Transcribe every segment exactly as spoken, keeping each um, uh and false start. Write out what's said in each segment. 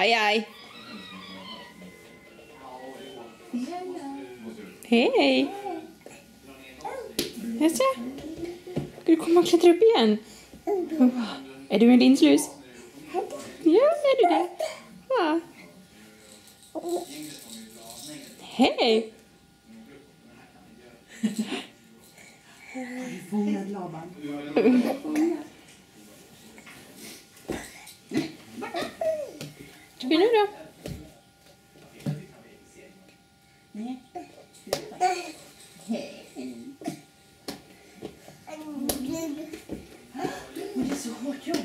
Aj, aj. Hej. Jag ser. Ska du komma och klättra upp igen? Är du en linslus? Ja, är du det? Ja. Hej. Fångad laban. Ska vi nu då? Nej. Det är så hårt jobb.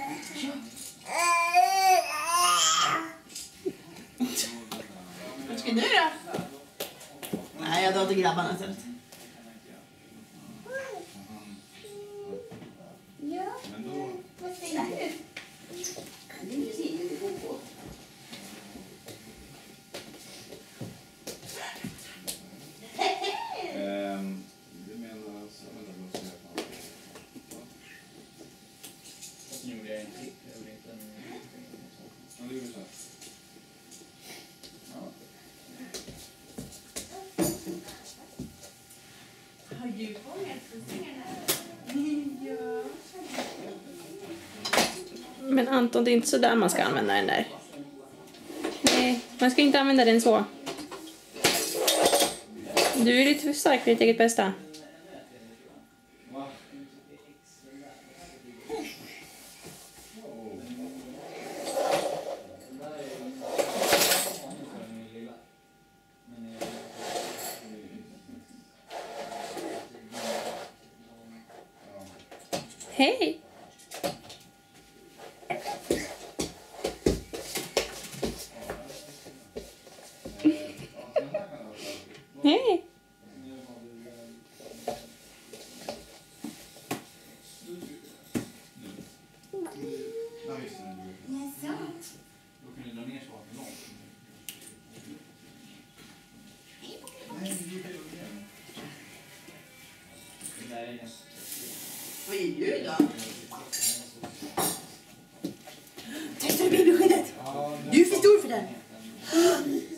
Vad ska du då? Nej, jag drar till grabbarna istället. Ja, vad säger du? Det är inte så det går på. Det menar så att det var så gjorde jag en klipp, jag gjorde inte en... Ja, det gjorde så. Har du fångat fångarna? Ja. Men Anton, det är inte så där man ska använda den där. Nej, man ska inte använda den så. Du är lite för stark för ditt eget bästa. Hej! Hej! Då kan du dra ner svaken långt. Vad är du då? Testar du babyskyddet? Du är för stor för den.